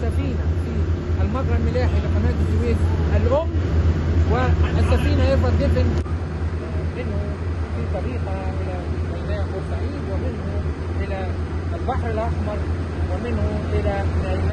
سفينة في المجرى الملاحي لقناة السويس الأم، والسفينة ايفر ديفن منه في طريقها إلى ميناء بورسعيد، ومنه إلى البحر الأحمر، ومنه إلى